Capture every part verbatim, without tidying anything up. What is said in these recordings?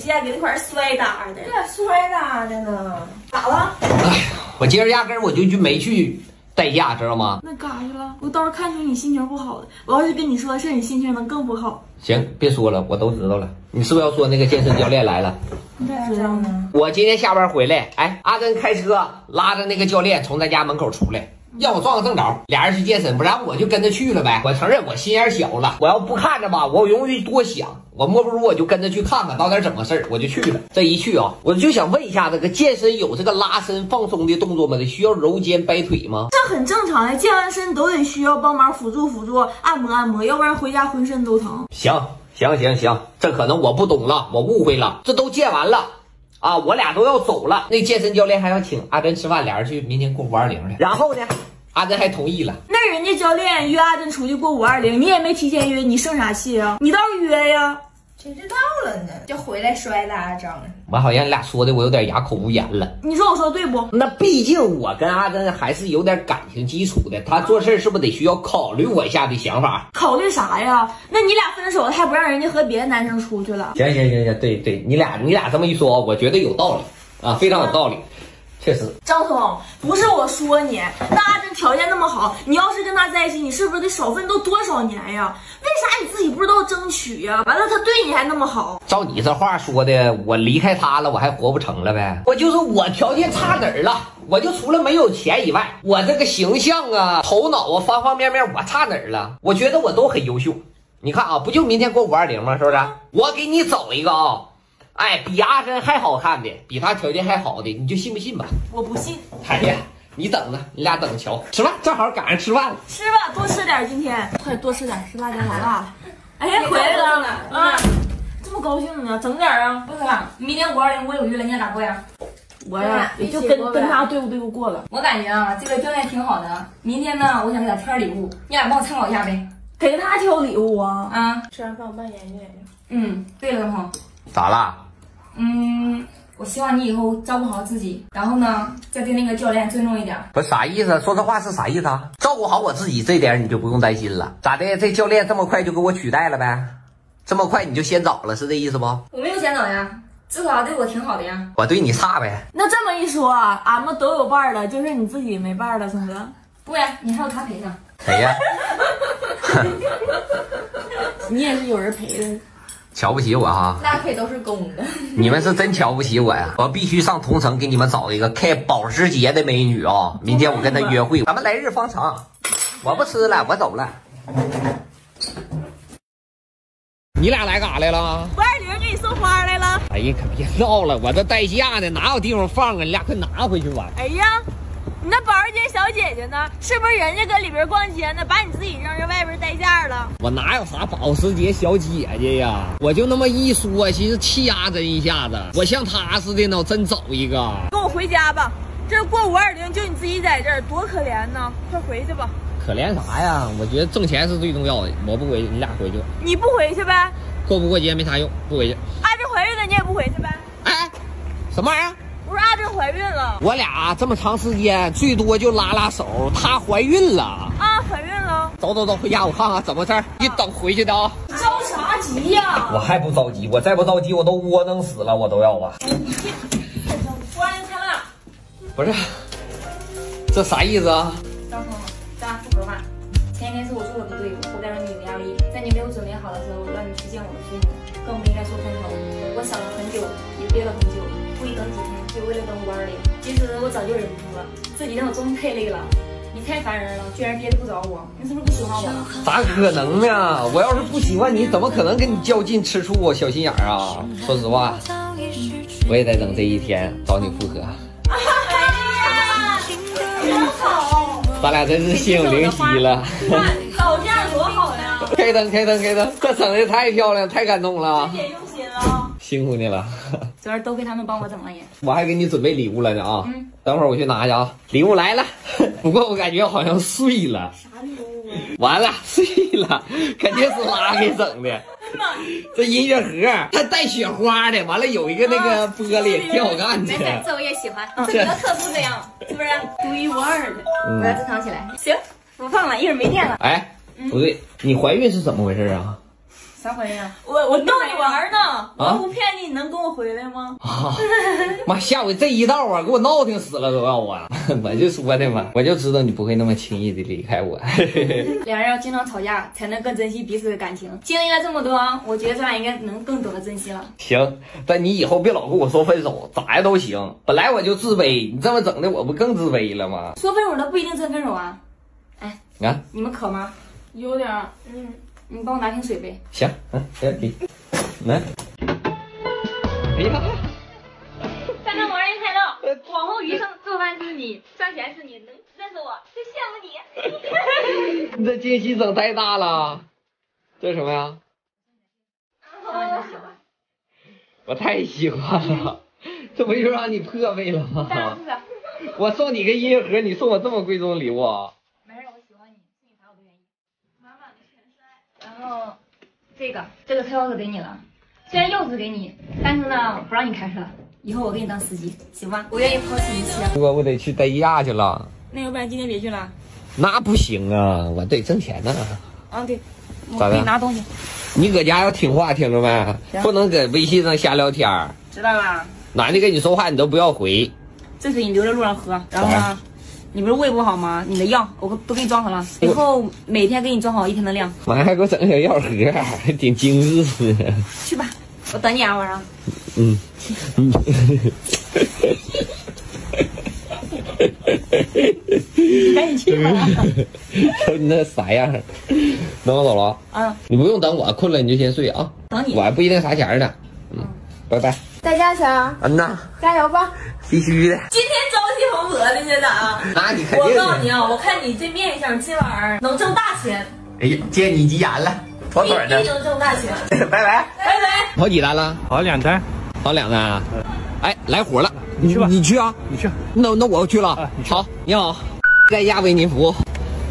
见给那块摔打的， 那摔打的呢？ 咋了？ 哎，我今儿压根儿我就就没去代驾，知道吗？ 那干啥去了？我倒是看出你心情不好的，我要是跟你说的事，你心情能更不好。 行，别说了，我都知道了。你是不是要说那个健身教练来了？ 你咋知道呢？ 我今天下班回来，哎，阿珍开车拉着那个教练从咱家门口出来。让我撞个正着，俩人去健身，不然我就跟着去了呗。我承认我心眼小了，我要不看着吧，我容易多想。我莫不如我就跟着去看看到底怎么事儿，我就去了。这一去啊，我就想问一下，这个健身有这个拉伸放松的动作吗？得需要揉肩掰腿吗？ 这很正常呀，健完身都得需要帮忙辅助辅助按摩按摩，要不然回家浑身都疼。 行行行行，这可能我不懂了，我误会了。这都健完了。啊，我俩都要走了，那健身教练还要请阿珍吃饭，俩人去明天过五二零去。然后呢，阿珍还同意了。 那人家教练约阿珍出去过五二零，你也没提前约，你生啥气啊？你倒是约呀！ 谁知道了呢？就回来摔打仗了。 我好像你俩说的，我有点哑口无言了。 你说我说对不？ 那毕竟我跟阿珍还是有点感情基础的，他做事是不是得需要考虑我一下的想法？ 考虑啥呀？那你俩分手了，还不让人家和别的男生出去了？ 行行行行，对对，你俩你俩这么一说，我觉得有道理啊，非常有道理。确实， 张总，不是我说你，那阿珍条件那么好，你要是跟他在一起，你是不是得少奋斗多少年呀？为啥你自己不知道争取呀？完了，他对你还那么好。 照你这话说的，我离开他了，我还活不成了呗？我就是我条件差哪儿了？我就除了没有钱以外，我这个形象啊、头脑啊，方方面面我差哪儿了？我觉得我都很优秀。你看啊，不就明天过五二零吗？是不是？我给你找一个啊。哎，比阿珍还好看的，比他条件还好的，你就信不信吧？ 我不信。 哎呀，你等着，你俩等着瞧。吃饭，正好赶上吃饭了。 吃吧，多吃点，今天快多吃点，吃辣椒老辣了。哎呀，回来了啊！这么高兴呢，整点啊！ 不是吧？明天五二零我有约了，你咋过呀？ 我呀，也就跟跟他对付对付过了。 我感觉啊，这个教练挺好的。明天呢，我想给他挑礼物，你俩帮我参考一下呗。 给他挑礼物啊？ 啊， 吃完饭我帮你研究研究。 嗯，对了，张鹏。 咋啦？ 嗯，我希望你以后照顾好自己，然后呢，再对那个教练尊重一点。 不是啥意思？说这话是啥意思啊？照顾好我自己这点你就不用担心了。咋的？这教练这么快就给我取代了呗？这么快你就先找了，是这意思不？ 我没有先找呀，至少他对我挺好的呀。 我对你差呗？ 那这么一说，俺们都有伴了，就是你自己没伴了，聪哥。 不呀，你还有他陪呢。 谁呀？ 你也是有人陪的。 瞧不起我哈？ 那可都是公的。 你们是真瞧不起我呀！我必须上同城给你们找一个开保时捷的美女啊、哦！明天我跟她约会，咱们来日方长。我不吃了，我走了。你俩来干啥来了？ 五二零给你送花来了。 哎呀，可别闹了，我这代驾呢，哪有地方放啊？你俩快拿回去吧。 哎呀，你那保时捷小姐姐呢？是不是人家搁里边逛街呢，把你自己扔人外边代驾了？ 我哪有啥保时捷小姐姐呀？我就那么一说，寻思气压真一下子，我像她似的呢，我真找一个。 跟我回家吧，这过五二零就你自己在这儿，多可怜呢！快回去吧。 可怜啥呀？我觉得挣钱是最重要的。我不回去，你俩回去吧。 你不回去呗？ 过不过节没啥用，不回去。 阿珍怀孕了，你也不回去呗？ 哎，什么玩意儿？ 我说阿珍怀孕了。 我俩这么长时间，最多就拉拉手，她怀孕了啊，怀孕了。 走走走，回家我看看怎么事儿。你等回去的啊。 着啥急呀？ 我还不着急，我再不着急，我都窝囊死了，我都要啊。 关开了。 不是，这啥意思啊？ 张鹏，咱俩复合吧。前一天是我做的不对，我带着你有压力，在你没有准备好的时候让你去见我的父母，更不应该说分手。我想了很久，也憋了很久，故意等几天，就为了等五二零。其实我早就忍不住了，这几天我终于太累了。你太烦人了，居然憋着不找我，你是不是不喜欢我了？ 咋可能呢？我要是不喜欢你，怎么可能跟你较劲吃醋啊？小心眼儿啊！说实话，我也在等这一天找你复合。 哎呀，真好！ 咱俩真是心有灵犀了。 早这样多好呀！ 开灯，开灯，开灯！这整的太漂亮，太感动了。 姐用心了， 辛苦你了。 昨儿都亏他们帮我整了也。 我还给你准备礼物了呢啊！ 嗯， 等会儿我去拿去啊。礼物来了，不过我感觉好像碎了。 啥礼物啊？ 完了，碎了，肯定是拉给整的。这音乐盒它带雪花的，完了有一个那个玻璃，挺好看的。 没事，这我也喜欢，这比较特殊这样，是不是？ 独一无二的。 嗯、 我要珍藏起来。行，不放了，一会儿没电了。 哎，不对，你怀孕是怎么回事啊？ 啥回来呀？ 我我逗你玩呢，我要不骗你，你能跟我回来吗？ 啊妈，下回这一道啊，给我闹挺死了都要我，我就说的嘛，我就知道你不会那么轻易的离开我。 两人要经常吵架，才能更珍惜彼此的感情。经历了这么多，我觉得咱俩应该能更懂得珍惜了。 行，但你以后别老跟我说分手，咋样都行。本来我就自卑，你这么整的，我不更自卑了吗？ 说分手的不一定真分手啊。哎， 啊， 你们渴吗？ 有点儿，嗯。 你帮我拿瓶水呗。 行，嗯，行，给，来。哎呀， 三个魔人快乐，往后余生做饭是你，赚钱是你，能认识我就羡慕你。 你这惊喜整太大了，这是什么呀？我太喜欢了，这不就让你破费了吗？我送你个音乐盒，你送我这么贵重的礼物。 没事，我喜欢你，送你啥我都愿意。满满的全塞。然后这个这个车钥匙给你了，虽然钥匙给你，但是呢不让你开车，以后我给你当司机，行吧？我愿意抛弃一切。 我我得去待亚去了。 那要不然今天别去了？ 那不行啊，我得挣钱呢。 啊对，我咋的？ 可以拿东西。 你搁家要听话，听着没？不能搁微信上瞎聊天。 知道吧？ 男的跟你说话你都不要回。 这水你留在路上喝，然后呢？你不是胃不好吗？你的药我都给你装好了，以后每天给你装好一天的量。 妈还给我整个小药盒，还挺精致的。 去吧，我等你啊，晚上。 嗯。嗯。 你赶紧去吧。 瞅你那啥样，等我走了啊？你不用等我，困了你就先睡啊。 等你。 我还不一定啥钱呢。嗯，拜拜。 在家强。 嗯呐。 加油吧。 必须的。 今天朝气蓬勃的，这咋？ 那你肯定。 我告诉你啊，我看你这面相，今晚上能挣大钱。 哎呀，见你急眼了，妥妥的。 一定能挣大钱。 拜拜。 拜拜。 跑几单了？ 跑两单。 跑两单啊？哎，来活了。 你去吧。 你去啊？ 你去。 那那我要去了。 啊，你好，你好，在家为您服务。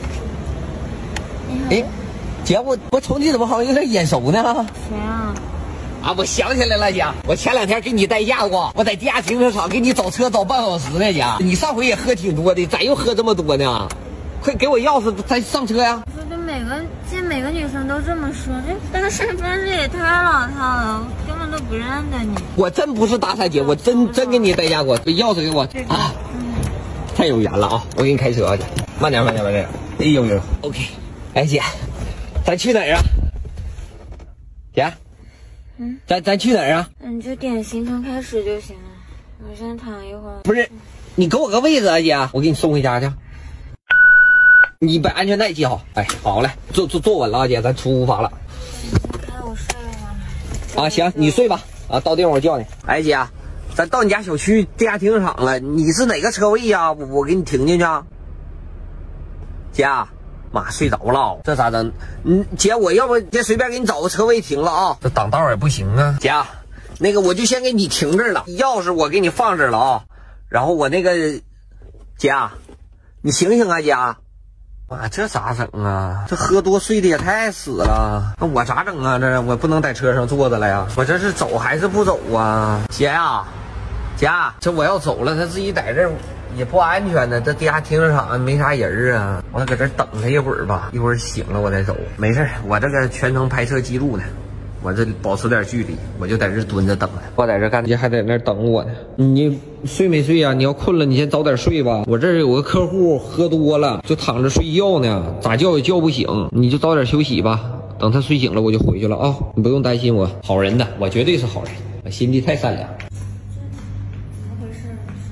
哎，姐，我我瞅你怎么好像有点眼熟呢？ 谁啊？ 啊，我想起来了，姐，我前两天给你代驾过，我在地下停车场给你找车找半小时呢，姐。你上回也喝挺多的，咋又喝这么多呢？快给我钥匙，咱上车呀！ 说这每个见每个女生都这么说，这这个身份证也太老套了，我根本都不认得你。 我真不是大三姐，我真真给你代驾过，钥匙给我啊！太有缘了啊！我给你开车啊，姐，慢点慢点慢点。哎呦呦 ，OK。哎姐，咱去哪儿啊？姐，嗯，咱咱去哪儿啊？ 你就点行程开始就行了，我先躺一会儿。 不是，你给我个位置啊，姐，我给你送回家去。你把安全带系好。哎，好嘞，坐坐坐稳了啊，姐，咱出发了。 开我睡了吧。 啊，行，你睡吧。啊，到地方我叫你。哎，姐，咱到你家小区地下停车场了，你是哪个车位呀？我我给你停进去啊。姐，妈睡着了，这咋整？嗯，姐，我要不先随便给你找个车位停了啊。这挡道也不行啊。姐，那个我就先给你停这儿了，钥匙我给你放这儿了啊。然后我那个，姐，你醒醒啊，姐。妈，这咋整啊？这喝多睡的也太死了，那我咋整啊？这我不能在车上坐着了呀，我这是走还是不走啊？姐呀，姐，这我要走了，他自己在这儿也不安全呢。这地下停车场没啥人啊，我搁这等他一会儿吧，一会儿醒了我再走。没事，我这个全程拍摄记录呢。我这保持点距离，我就在这蹲着等他。我在这干，你还在那等我呢。你睡没睡呀？你要困了，你先早点睡吧。我这儿有个客户喝多了，就躺着睡觉呢，咋叫也叫不醒。你就早点休息吧，等他睡醒了我就回去了啊。你不用担心我，好人的，我绝对是好人，我心地太善良。 怎么回事？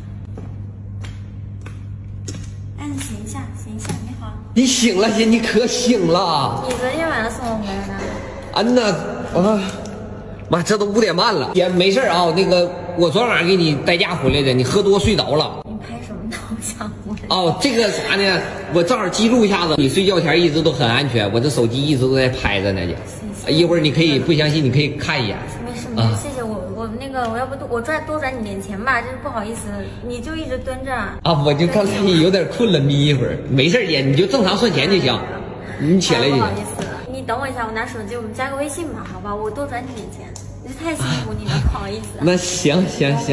哎，你醒一下，醒一下，你好。 你醒了，姐，你可醒了。 你昨天晚上送我回来的。 安呐，啊，妈，这都五点半了，姐没事啊。那个，我昨晚给你代驾回来的，你喝多睡着了。 你拍什么照相？ 哦，这个啥呢？我正好记录一下子，你睡觉前一直都很安全，我这手机一直都在拍着呢，姐。一会儿你可以不相信，你可以看一眼。 没事没事，谢谢我我那个我要不我转多转你点钱吧，真是不好意思，你就一直蹲着。 啊，我就刚才有点困了，眯一会儿。没事，姐，你就正常算钱就行。你起来就行。 不好意思。你等我一下，我拿手机，我们加个微信吧，好吧？我多转你点钱，太辛苦你了，不好意思。 那行行行。 你看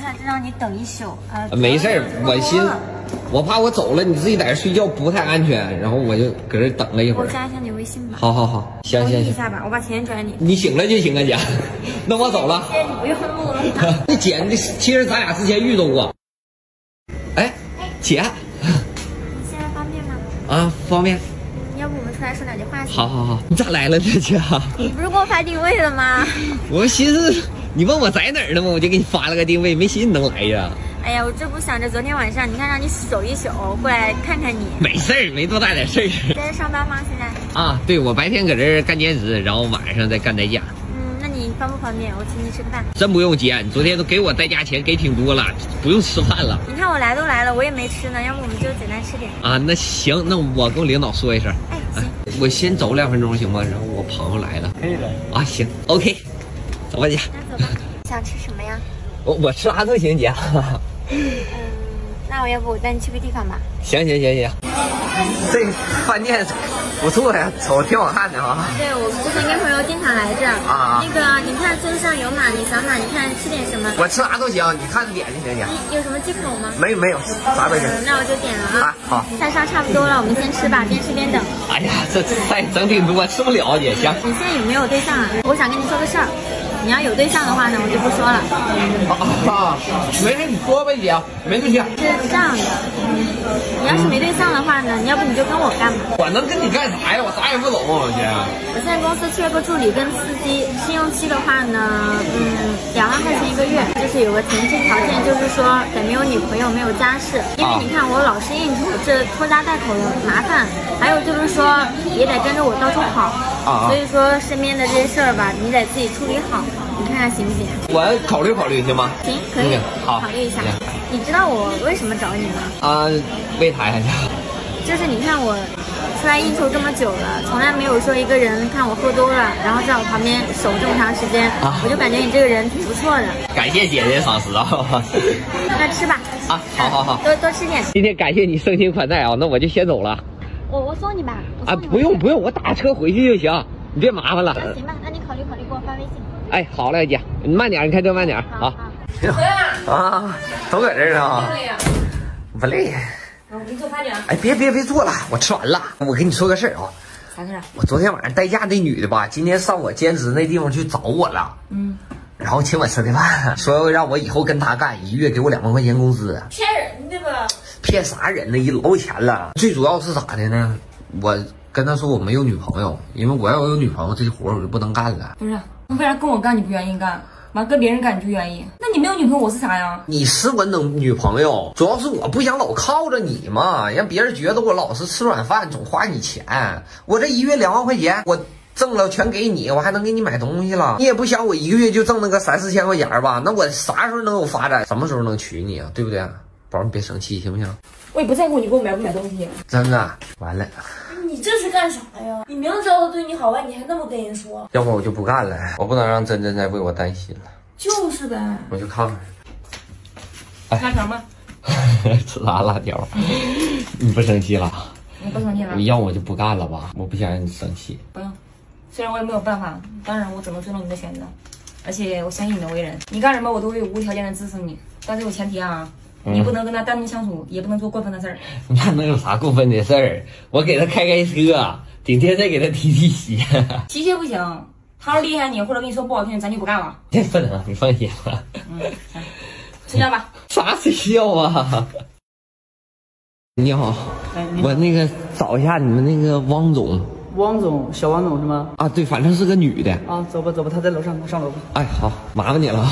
下就让你等一宿啊。 没事儿，我寻我怕我走了，你自己在这睡觉不太安全，然后我就搁这等了一会儿。 我加一下你微信吧。 好好好，行行行。 一下吧，我把钱转你。 你醒了就行啊，姐。那我走了。 姐，你不用录了。 那姐，那其实咱俩之前遇到过。哎，姐。 你现在方便吗？ 啊，方便。 要不我们出来说两句话行？ 好好好，你咋来了这姐？ 你不是给我发定位了吗？ 我寻思你问我在哪儿呢吗？我就给你发了个定位，没寻思你能来呀。 哎呀，我这不想着昨天晚上你看让你守一宿，过来看看你。 没事儿，没多大点事儿。 在这上班吗？现在？ 啊，对，我白天搁这儿干兼职，然后晚上再干代驾。 嗯，那你方不方便？我请你吃个饭。 真不用姐，你昨天都给我代驾钱给挺多了，不用吃饭了。 你看我来都来了，我也没吃呢，要不我们就简单吃点。 啊，那行，那我跟我领导说一声。 哎，行。 我先走两分钟行吗？然后我朋友来了。 可以的。 啊，行 ，OK， 走吧姐。 那走吧。想吃什么呀？ 我我吃啥都行，姐。 嗯，那我要不我带你去个地方吧？ 行行行行，这饭店不错呀，瞅挺好看的啊。 对，我之前跟朋友经常来这。 啊。 那个，你看村上有马，你想马，你看吃点什么？ 我吃啥都行，你看着点就行姐。 有什么忌口吗？ 没有没有，啥都行。 嗯，那我就点了啊。 啊，好。 菜烧差不多了，我们先吃吧，边吃边等。 哎呀，这菜整挺多，吃不了姐。行。 你现在有没有对象啊？我想跟你说个事儿。你要有对象的话呢，我就不说了。 啊，没事，你说呗，姐，没对象。 是这样的，你要是没对象的话呢，你要不你就跟我干吧。 我能跟你干啥呀？我啥也不懂，姐。 我现在公司缺个助理跟司机，试用期的话呢，嗯，两万块钱一个月，就是有个前提条件，就是说得没有女朋友，没有家室。因为你看我老是应酬，这拖家带口的麻烦。还有就是说，也得跟着我到处跑。啊。所以说身边的这些事儿吧，你得自己处理好。你看看行不行？ 我考虑考虑行吗？ 行，可以， 嗯、好， 考虑一下。你知道我为什么找你吗？ 啊，为啥呀？ 就是你看我出来应酬这么久了，从来没有说一个人看我喝多了，然后在我旁边守这么长时间，啊、我就感觉你这个人挺不错的。 感谢姐姐赏识啊！ 那吃吧。 啊，好好好， 多多吃点。 今天感谢你盛情款待啊，那我就先走了。 我我送你吧。 啊，不用不用，我打车回去就行，你别麻烦了。 那行吧，那你考虑考虑，给我发微信。 哎，好嘞，姐，你慢点，你开车慢点啊。啊，都搁这儿呢。不累。 我给你做饭去。 哎，别别别做了，我吃完了。我跟你说个事儿啊。 啥事儿？ 我昨天晚上代驾那女的吧，今天上我兼职那地方去找我了。嗯。然后请我吃的饭，说让我以后跟她干，一月给我两万块钱工资。 骗人的吧？ 骗啥人呢？一老有钱了。最主要是咋的呢？我跟她说我没有女朋友，因为我要有女朋友，这活我就不能干了。 不是，那为啥跟我干你不愿意干？完跟别人干你就愿意？那你没有女朋友，我是啥呀？ 你是我能女朋友，主要是我不想老靠着你嘛，让别人觉得我老是吃软饭，总花你钱。我这一月两万块钱，我挣了全给你，我还能给你买东西了。你也不想我一个月就挣那个三四千块钱吧？那我啥时候能有发展？什么时候能娶你啊？对不对？宝，你别生气行不行？ 我也不在乎你给我买不买东西。 真的，完了。 你这是干啥呀？你明知道他对你好啊，你还那么跟人说？ 要不我就不干了，我不能让真真再为我担心了。 就是呗。 我去看看。 哎，辣条吗？ 吃啥辣条？你不生气了？ 你不生气了？ 你要我就不干了吧？我不想让你生气。 不用，虽然我也没有办法，当然我只能尊重你的选择，而且我相信你的为人，你干什么我都会无条件的支持你，但是有前提啊。你不能跟他单独相处，也不能做过分的事儿。 那能有啥过分的事儿？我给他开开车，顶天再给他提提鞋。 提鞋不行，他要厉害你，或者跟你说不好听，咱就不干了。 这不能，你放心吧。 嗯，行，睡觉吧。 啥睡觉啊？你好，哎，我那个找一下你们那个汪总。 汪总，小汪总是吗？ 啊，对，反正是个女的。 啊，走吧走吧，她在楼上，上楼吧。 哎，好，麻烦你了啊。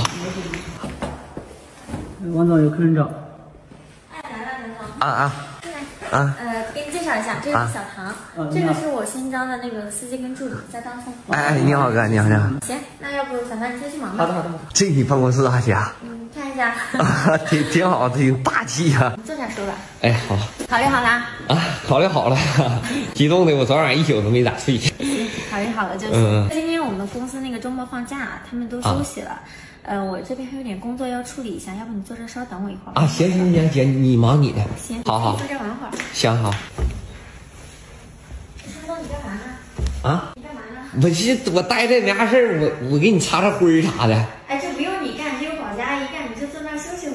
汪总有客人找。 哎，来了，刘总。 啊啊。 来。啊。呃，给你介绍一下，这个是小唐，啊、这个是我新招的那个司机跟助理，在当送。 哎哎，你好哥，你好你好。 行，那要不小唐你先去忙吧。 好的好的好的。 这你办公室啊，姐？ 嗯，看一下。 啊，挺挺好，挺大气啊。 你坐下说吧。 哎，好。 考虑好啦？ 啊，考虑好了，激动的我昨晚上一宿都没咋睡。 考虑好了就行。嗯、今天我们公司那个周末放假，他们都休息了。啊呃，我这边还有点工作要处理一下，要不你坐这稍等我一会儿啊？ 行行行，姐，你忙你的。 行， 好好， 坐这玩会儿。 行好。 山东，你干嘛呢？ 啊？ 你干嘛呢？ 我这我待着没啥事儿，我我给你擦擦灰儿啥的。 哎，这不用你干，只有保洁阿姨干，你就坐那儿休息会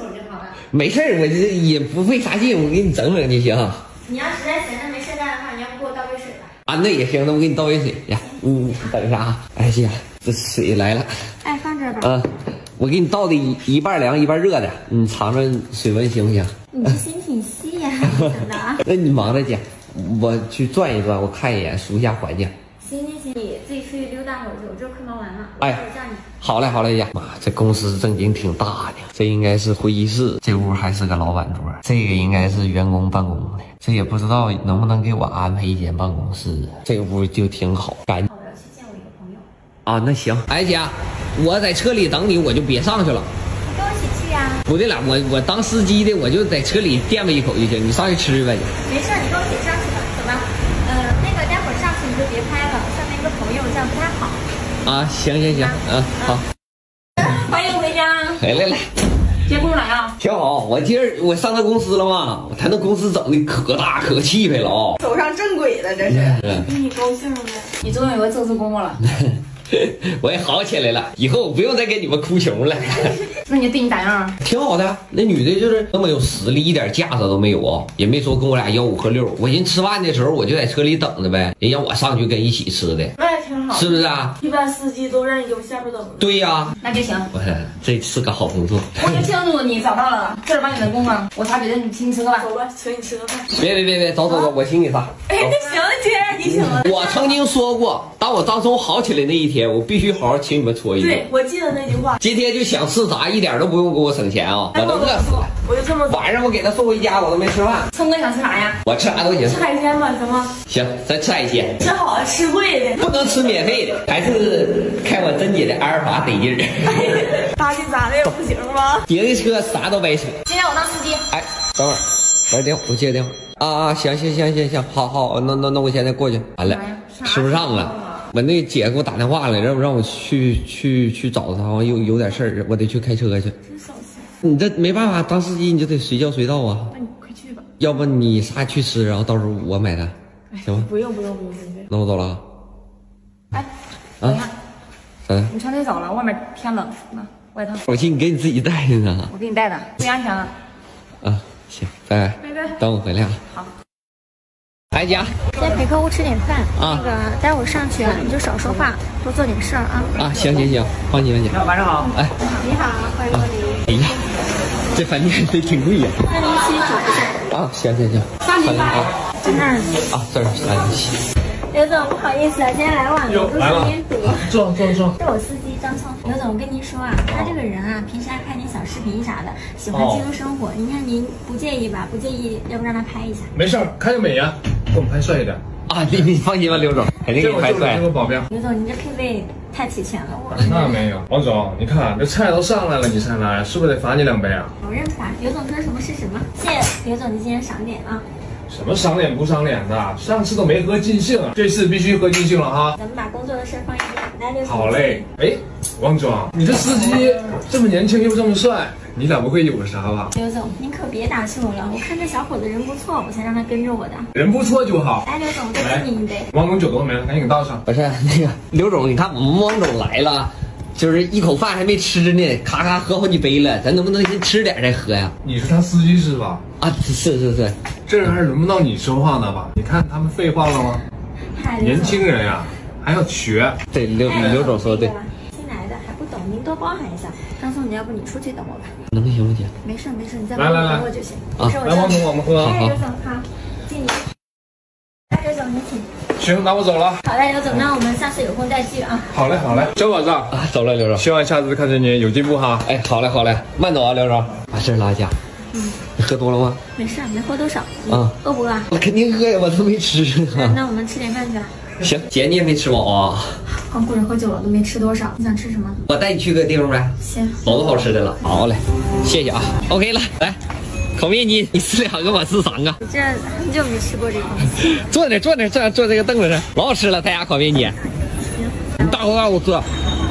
没事儿，我这也不费啥劲，我给你整整就行。 你要实在闲着没事干的话，你要不给我倒杯水吧？ 啊，那也行，那我给你倒杯水呀。嗯，等一下啊。哎呀，这水来了。 哎，放这儿吧。 啊，我给你倒的一一半凉一半热的，你尝尝水温行不行？ 你这心挺细呀、啊，真的啊。 那你忙着去，我去转一转，我看一眼，熟一下环境。 行行行，你自己出去溜达会儿去，我这快忙完了。 哎， 我叫你。 好嘞好嘞呀，妈，这公司正经挺大的，这应该是会议室，这屋还是个老板桌，这个应该是员工办公的，这也不知道能不能给我安排一间办公室，这个屋就挺好，干净。 我要去见我一个朋友。 啊，那行，哎姐，我在车里等你，我就别上去了。 你跟我一起去呀、啊？ 不对了，我我当司机的，我就在车里垫吧一口就行，你上去吃吧去。 没事，你跟我一起上去吧，走吧。呃，那个待会儿上去你就别拍了，上面一个朋友这样不太好。 啊，行行行，嗯，好。 欢迎回家。 来来来， 今天工作咋样？ 挺好。我今儿我上他公司了嘛，他那公司整的可大可气派了啊、 走上正轨了，这是。 嗯， 你高兴没？ 你终于有个正式工作了。 我也好起来了，以后我不用再跟你们哭穷了。 那你对你咋样？ 挺好的，那女的就是那么有实力，一点架子都没有啊，也没说跟我俩吆五喝六。我寻思吃饭的时候我就在车里等着呗，人让我上去跟一起吃的， 那也挺好， 是不是啊？ 一般司机都让你搁下边等着。 对呀、啊， 那就行。 我这是个好工作。 我就庆祝你找到了正儿八经的工作，我啥别的你请你吃个饭。 走吧，请你吃个饭。 别别别别，走走走，我请你仨。 哎，那行，既然你请了， 我曾经说过，当我张聪好起来那一天，我必须好好请你们搓一顿。 对，我记得那句话。 今天就想吃啥，一点都不用给我省钱啊，我都饿死了。 我就这么晚上我给他送回家，我都没吃饭。 聪哥想吃啥呀？ 我吃啥都行。 吃海鲜吧，行吗？ 行，咱吃海鲜。 吃好了，吃贵的， 不能吃免费的，还是开我珍姐的阿尔法得劲儿。 搭进咱的也不行吗？ 别的车啥都白扯。 今天我当司机。 哎，等会儿，来电话，我接个电话。啊啊，行行行行行，好好，那那那我现在过去。完了，吃不上了。我那姐给我打电话了，让让我去去去找她，好像有有点事儿，我得去开车去。你这没办法，当司机你就得随叫随到啊。 那你快去吧。 要不你仨去吃，然后到时候我买单，行吗？ 不用不用不用不用。 那我走了啊。 哎，等一下， 咋的？ 你穿太早了，外面天冷，那外套。 我寻思你给你自己带的呢。 我给你带的，注意安全啊。 啊，行，拜拜。 拜拜。 等我回来啊。 好。 来家。 先陪客户吃点饭， 啊、 那个待会儿上去啊，你就少说话，多做点事儿啊。 啊，行行行，放心放心。 晚上好。 哎， 你好，欢迎光临。 哎呀，这饭店得挺贵呀。 三零七九十三。 啊，行行行。 三零八。 在那儿。 啊，这儿三零七。 刘总，不好意思啊，今天来晚了，我住三点堵。 坐坐坐。 是我司机张聪。刘总，我跟您说啊，他这个人啊，平时爱拍点小视频啥的，喜欢记录生活。您看您不介意吧？不介意，要不让他拍一下？ 没事儿，看着美颜，给我们拍帅一点。 啊，你你放心吧，刘总，肯定给你拍帅。 这个保镖。 刘总，您这配备太齐全了，我。 那没有，王总，你看这菜都上来了，你才来，是不是得罚你两杯啊？ 我认出来，刘总说什么是什么。谢谢刘总，您今天赏脸啊。 什么赏脸不赏脸的？上次都没喝尽兴啊，这次必须喝尽兴了哈。 咱们把工作的事放一边，来，刘总。 好嘞。哎，王总，你这司机这么年轻又这么帅，你俩不会有个啥吧？ 刘总，您可别打趣我了，我看这小伙子人不错，我才让他跟着我的。 人不错就好。 来，刘总，再敬您一杯。 王总酒都没了，赶紧给倒上。 不是那个刘总，你看我们汪总来了。就是一口饭还没吃呢，咔咔喝好几杯了，咱能不能先吃点再喝呀？ 你是他司机是吧？ 啊，是是是， 这人还轮不到你说话呢吧？你看他们废话了吗？年轻人呀、啊，还要学。 对，刘刘总说的对。 新来的还不懂，您多包涵一下。张总，你要不你出去等我吧？ 能行不行？ 没事没事，你在外面等我就行。 啊， 来，王总，我们喝。 哎，刘总好，敬你。来，刘总您请。 行，那我走了。 好嘞，刘总，那我们下次有空再聚啊。 好嘞，好嘞，交保账啊，走了，刘总。 希望下次看见你有进步哈。 哎，好嘞，好嘞，慢走啊，刘总。把事拉家。 嗯。 你喝多了吗？ 没事，没喝多少。 啊。 饿不饿啊？ 我肯定饿呀，我都没吃呢。那我们吃点饭去吧。 行，姐你也没吃饱啊？ 光顾着喝酒了，都没吃多少。你想吃什么？ 我带你去个地方呗。 行。 老多好吃的了。好嘞，谢谢啊。OK 了，来。烤面筋，你吃两个，我吃三个。 你这很久没吃过这个东西。 坐那，坐那，坐坐这个凳子上，老好吃了。他家烤面筋，你大口大口喝。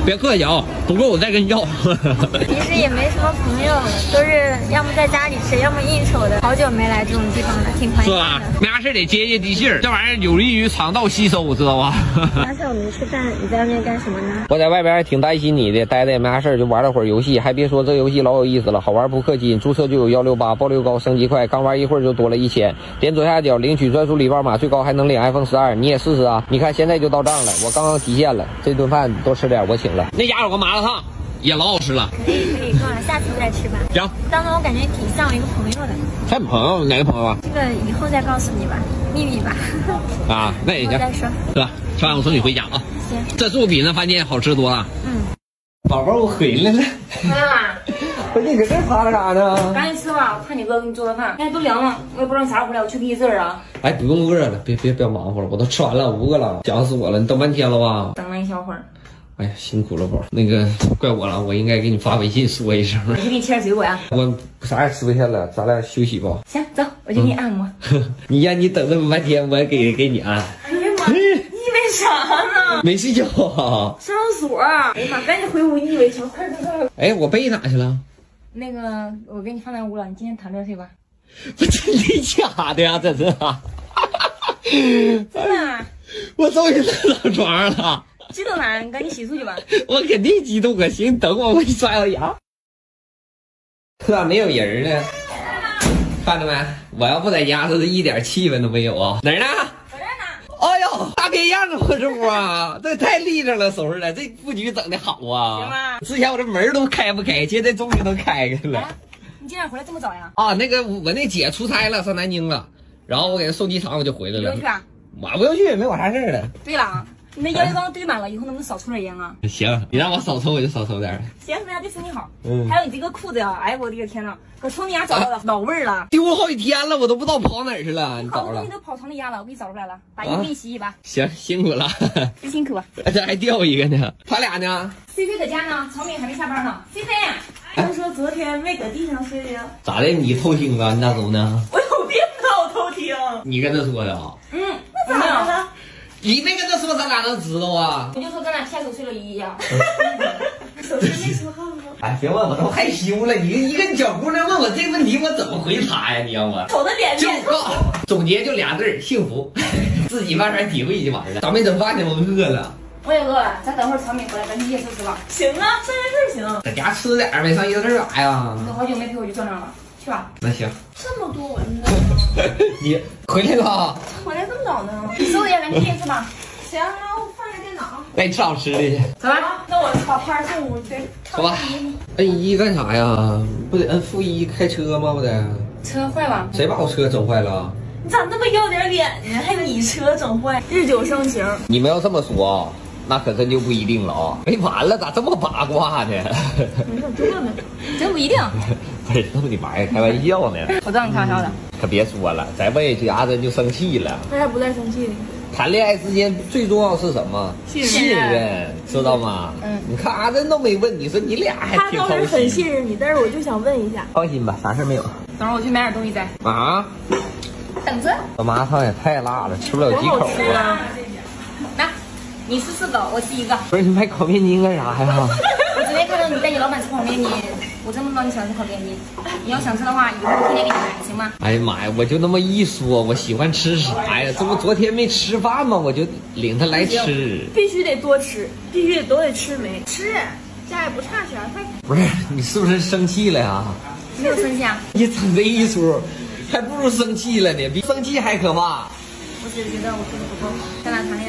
别客气啊，不够我再跟你要。 平时也没什么朋友，都是要么在家里吃，要么应酬的。好久没来这种地方了，挺怀念的。 是吧？没啥事得接接地气儿，这玩意儿有利于肠道吸收，知道吧？ 刚才我没吃饭，你在外面干什么呢？ 我在外边还挺担心你的，待着也没啥事儿，就玩了会儿游戏。还别说，这游戏老有意思了，好玩不氪金，注册就有幺六八，爆率高，升级快，刚玩一会儿就多了一千。点左下角领取专属礼包码，最高还能领 iPhone 十二，你也试试啊！你看现在就到账了，我刚刚提现了，这顿饭多吃点，我请了。那家有个麻辣烫，也老好吃了。 可以可以，够了，下次再吃吧。 行。 当中我感觉挺像我一个朋友的。 什么朋友？哪个朋友啊？ 这个以后再告诉你吧，秘密吧。 啊，那也行。 再说。 是吧？吃完我送你回家啊。 行。 这是不比那饭店好吃多了。 嗯。 宝宝，我回来了。 回来啦。 不是你搁这趴着啥呢？ 赶紧吃吧，我怕你饿，给你做的饭。现在都凉了，我也不知道你啥时候回来，我去给你字儿啊。 哎，不用饿了，别别别忙活了，我都吃完了，我饿了，想死我了。你等半天了吧？ 等了一小会儿。 哎呀，辛苦了宝，那个怪我了，我应该给你发微信说一声。 我去给你切点水果呀。 我啥也吃不下了，咱俩休息吧。 行，走，我就给你按摩。 嗯、你让你等那么半天，我给给你按。 哎呀妈，你以为啥呢？ 没睡觉啊？ 上锁。哎呀妈，赶紧回屋，你以为啥？快快快！ 哎，我被哪去了？ 那个，我给你放那屋了，你今天躺这睡吧。 我真的假的呀？这是啊？ 真的。 我终于能上床上了。 激动哪？你赶紧洗漱去吧。 我肯定激动啊！行，等我，我给你刷个牙。咋没有人呢？看着没？我要不在家，这是一点气氛都没有啊！哪儿呢？ 我这儿呢。 哎呦，大变样啊！我这屋啊，这太立正了，收拾了，这布局整的好啊！ 行吧。 之前我这门都开不开，现在终于能开开了。 啊、你今天回来这么早呀？ 啊，那个我那姐出差了，上南京了，然后我给她送机场，我就回来了。 不用去啊？ 我不用去，没我啥事儿了。 对了。你那烟缸堆满了，以后能不能少抽点烟啊？ 行，你让我少抽我就少抽点。 行，那样对身体好。 嗯。 还有你这个裤子呀，哎我的个天呐，可从你家找到了，老味儿了。 丢了好几天了，我都不知道跑哪儿去了。你找了？ 你都跑床底下了，我给你找出来了，把衣服给你洗洗吧。 行，辛苦了。 别辛苦吧。 这还掉一个呢，他俩呢 ？C C 在家呢，曹敏还没下班呢。C C， 他说昨天没搁地上睡的。 咋的？你偷听啊？你咋都呢？ 我有病啊！我偷听。 你跟他说的啊？ 嗯， 那咋的了？ 你没跟他说，咱俩能知道啊？ 我就说咱俩牵手睡了一夜。 手机没说话吗？ 哎，别问我，都害羞了。你一个小姑娘问我这问题，我怎么回答呀？你让我瞅他脸就告总结就俩字儿：幸福。自己慢慢体会就完了。咋没整饭呢？我饿了。 我也饿了，咱等会儿曹敏回来，咱去夜市吃吧。 行啊，上夜市行。 在家吃点呗，上夜市干啥呀？ 你都好久没陪我去转转了，去吧。 那行。 这么多蚊子。 你回来了？ 回来这么早呢？ 你收拾一下，咱去夜市吧。 行，然后放下电脑。 哎，吃好吃的去。 走吧， 那我把片送屋去。 走吧。摁一干啥呀？不得摁负一开车吗？不得。 车坏了。 谁把我车整坏了？ 你咋那么要点脸呢？还你车整坏，日久生情。 你们要这么说，那可真就不一定了啊！哎，完了，咋这么八卦呢？ 你咋这呢？ 真不一定。 不是这么的玩意儿，开玩笑呢。 我知道你开玩笑的。 可别说了，再问一句，阿珍就生气了。 那还不带生气的。 谈恋爱之间最重要是什么？ 信任， 信任，知道吗？ 嗯。 你看阿珍都没问，你说你俩还挺操心。 他倒是很信任你，但是我就想问一下。 放心吧，啥事没有。 等会儿我去买点东西再。 啊？ 等着。 这麻辣烫也太辣了，吃不了几口啊。 来，你吃四个，我吃一个。 不是你买烤面筋干啥呀？ 我昨天看到你带你老板吃烤面筋，我真不知道你喜欢吃烤面筋。你要想吃的话，以后天天给你买，行吗？ 哎呀妈呀，我就那么一说，我喜欢吃啥呀？这不昨天没吃饭吗？我就领他来吃。 必须得多吃，必须得都得吃没吃，家也不差钱。快！ 不是你是不是生气了呀？ 没有生气啊。 你整这一出，还不如生气了呢，比生气还可怕。 我只是觉得我做的不够，咱俩谈恋爱。